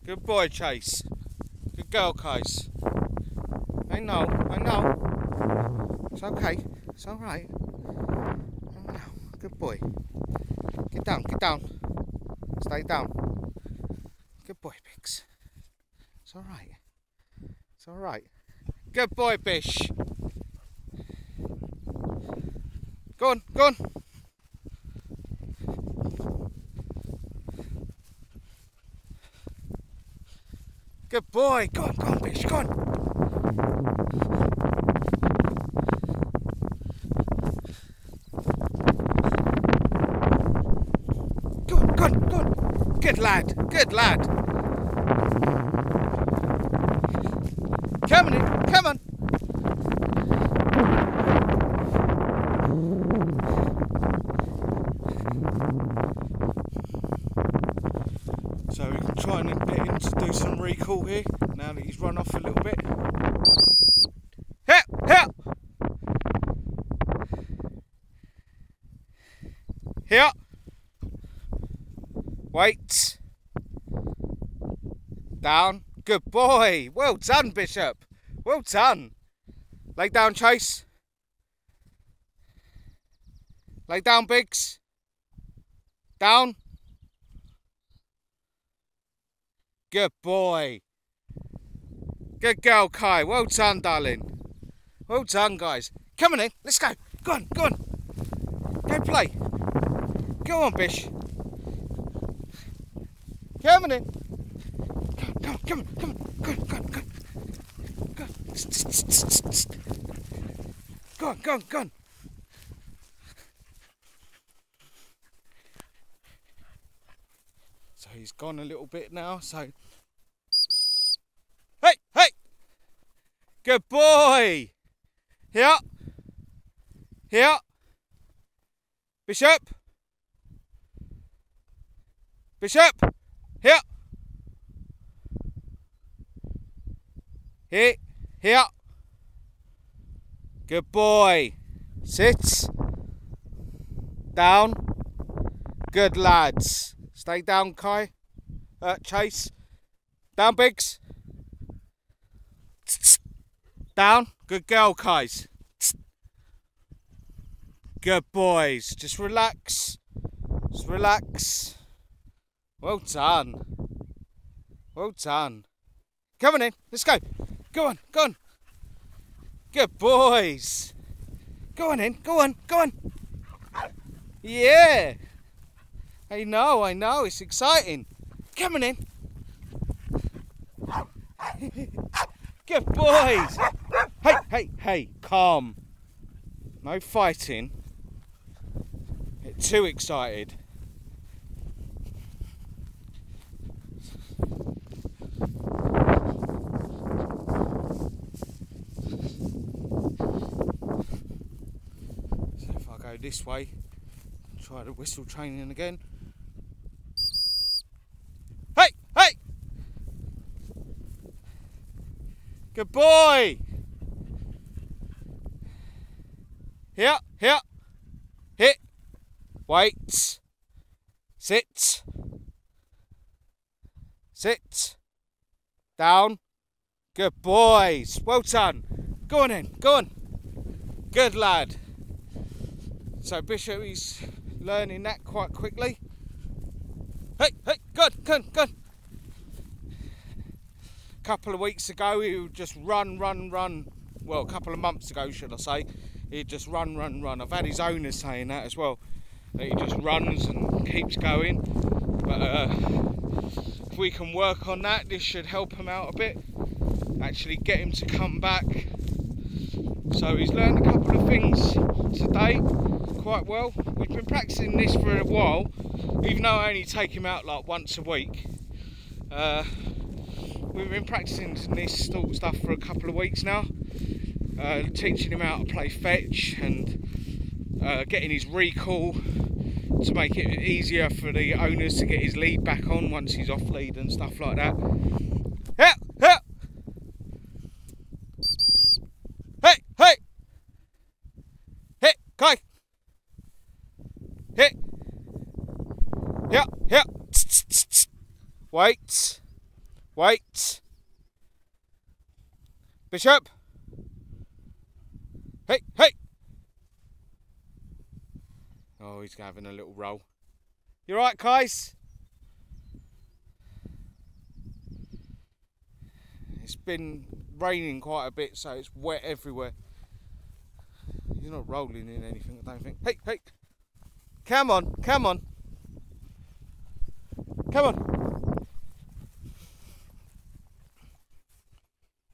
Good boy, Chase. Good girl, Case. I know. It's okay. It's alright. Good boy. Get down. Stay down. Good boy, Biggs. It's alright. Good boy, Bish. Go on. Good boy. Go on, Bish. Go on. Go on. Good lad. Come on. So we can try and get him to do some recall here, now that he's run off a little bit. Help! Here! Wait! Down. Good boy! Well done, Bishop! Well done! Lay down, Chase. Lay down, Biggs. Down. Good boy. Good girl, Kai. Well done, darling. Well done, guys. Come on in. Let's go. Go on. Go play. Go on, Bish. Come on in. Come on. Go on. So he's gone a little bit now, so... Hey! Good boy! Here! Bishop! Here! Here! Good boy! Sit! Down! Good lads! Stay down, Kai. Chase. Down, Biggs. Down. Good girl, Kais. Good boys. Just relax. Well done. Come on in. Let's go. Go on. Good boys. Go on in. Go on. Yeah. I know, it's exciting. Come on in. Good boys. Hey, calm. No fighting. Get too excited. So if I go this way, try the whistle training again. Hey! Good boy! Here! Hit! Wait! Sit! Down! Good boys! Well done! Go on! Good lad! So Bishop is learning that quite quickly. Hey, good. A couple of weeks ago he would just run. Well, a couple of months ago, should I say, he'd just run. I've had his owner saying that as well, that he just runs and keeps going. But if we can work on that, this should help him out a bit, actually get him to come back. So he's learned a couple of things today quite well. We've been practicing this for a while, even though I only take him out like once a week. We've been practicing this sort of stuff for a couple of weeks now, teaching him how to play fetch and getting his recall to make it easier for the owners to get his lead back on once he's off lead and stuff like that. Help! Hey! Hit, Kai! Hit! Here! Wait! Wait. Bishop. Hey, hey. Oh, he's having a little roll. You right, Kais? It's been raining quite a bit, so it's wet everywhere. He's not rolling in anything, I don't think. Hey, hey. Come on, come on. Come on.